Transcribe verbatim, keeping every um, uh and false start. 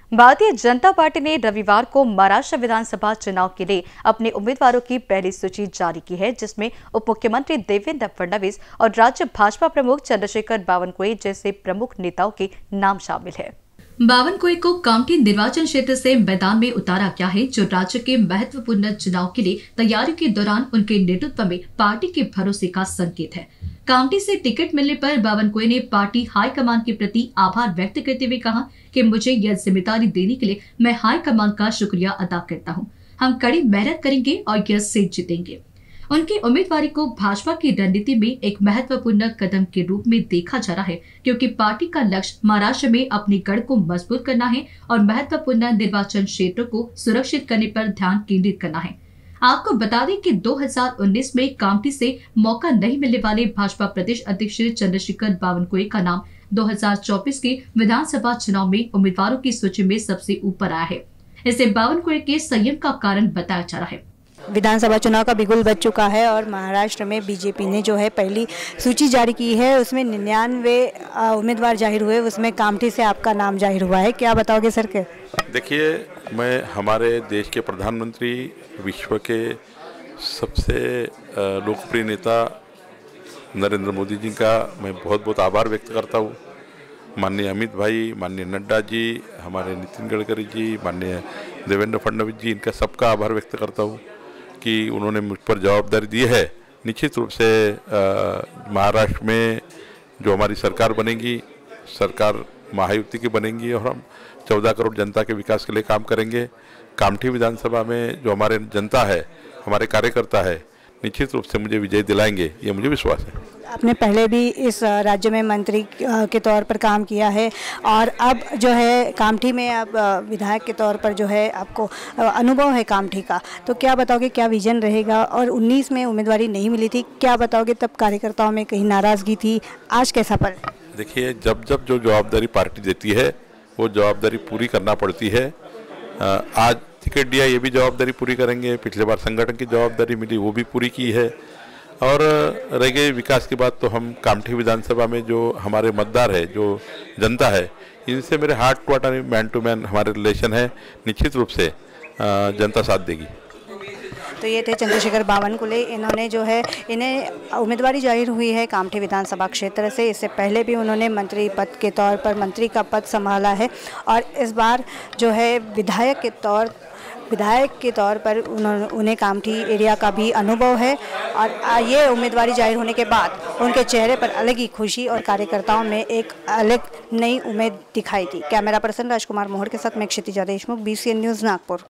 Bharatiya Janata party ने रविवार को महाराष्ट्र विधानसभा चुनाव के लिए अपने उम्मीदवारों की पहली सूची जारी की है, जिसमें उप मुख्यमंत्री देवेंद्र फडणवीस और राज्य भाजपा प्रमुख चंद्रशेखर बावनकुळे जैसे प्रमुख नेताओं के नाम शामिल है। बावनकुळे को कामठी निर्वाचन क्षेत्र से मैदान में उतारा गया है, जो राज्य के महत्वपूर्ण चुनाव के लिए तैयारियों के दौरान उनके नेतृत्व में पार्टी के भरोसे का संकेत है। कामठी से टिकट मिलने पर बावनकुळे ने पार्टी हाईकमान के प्रति आभार व्यक्त करते हुए कहा कि मुझे यह जिम्मेदारी देने के लिए मैं हाईकमान का शुक्रिया अदा करता हूं। हम कड़ी मेहनत करेंगे और यह सीट जीतेंगे। उनकी उम्मीदवारी को भाजपा की रणनीति में एक महत्वपूर्ण कदम के रूप में देखा जा रहा है, क्योंकि पार्टी का लक्ष्य महाराष्ट्र में अपनी गढ़ को मजबूत करना है और महत्वपूर्ण निर्वाचन क्षेत्रों को सुरक्षित करने पर ध्यान केंद्रित करना है। आपको बता दें कि दो हज़ार उन्नीस में कामठी से मौका नहीं मिलने वाले भाजपा प्रदेश अध्यक्ष चंद्रशेखर बावनकुळे का नाम दो हज़ार चौबीस के विधानसभा चुनाव में उम्मीदवारों की सूची में सबसे ऊपर आया है। इसे बावनकुळे के संयम का कारण बताया जा रहा है। विधानसभा चुनाव का बिगुल बज चुका है और महाराष्ट्र में बीजेपी ने जो है पहली सूची जारी की है, उसमें निन्यानवे उम्मीदवार जाहिर हुए, उसमें कामठी से आपका नाम जाहिर हुआ है। क्या बताओगे सर के? देखिए, मैं हमारे देश के प्रधानमंत्री, विश्व के सबसे लोकप्रिय नेता नरेंद्र मोदी जी का मैं बहुत बहुत आभार व्यक्त करता हूँ। माननीय अमित भाई, माननीय नड्डा जी, हमारे नितिन गडकरी जी, माननीय देवेंद्र फडणवीस जी, इनका सबका आभार व्यक्त करता हूँ कि उन्होंने मुझ पर जवाबदारी दी है। निश्चित रूप से महाराष्ट्र में जो हमारी सरकार बनेगी, सरकार महायुति की बनेगी और हम चौदह करोड़ जनता के विकास के लिए काम करेंगे। कामठी विधानसभा में जो हमारे जनता है, हमारे कार्यकर्ता है, निश्चित रूप से मुझे विजय दिलाएंगे, ये मुझे विश्वास है। आपने पहले भी इस राज्य में मंत्री के तौर पर काम किया है और अब जो है कामठी में अब विधायक के तौर पर जो है आपको अनुभव है कामठी का, तो क्या बताओगे क्या विजन रहेगा? और उन्नीस में उम्मीदवारी नहीं मिली थी, क्या बताओगे तब कार्यकर्ताओं में कहीं नाराज़गी थी, आज कैसा पल? देखिए, जब जब जो जवाबदारी पार्टी देती है वो जवाबदारी पूरी करना पड़ती है। आज टिकट दिया, ये भी जवाबदारी पूरी करेंगे। पिछले बार संगठन की जवाबदारी मिली, वो भी पूरी की है। और रह गई विकास की बात, तो हम कामठी विधानसभा में जो हमारे मतदार है, जो जनता है, इनसे मेरे heart to heart, man to man हमारे रिलेशन है। निश्चित रूप से जनता साथ देगी। तो ये थे चंद्रशेखर बावनकुळे। इन्होंने जो है इन्हें उम्मीदवारी जाहिर हुई है कामठी विधानसभा क्षेत्र से। इससे पहले भी उन्होंने मंत्री पद के तौर पर मंत्री का पद संभाला है और इस बार जो है विधायक के तौर विधायक के तौर पर उन्होंने उन्हें कामठी एरिया का भी अनुभव है और ये उम्मीदवारी जाहिर होने के बाद उनके चेहरे पर अलग ही खुशी और कार्यकर्ताओं में एक अलग नई उम्मीद दिखाई दी। कैमरा पर्सन राजकुमार मोहर के साथ मैं Kshitija Deshmukh, B C N news Nagpur.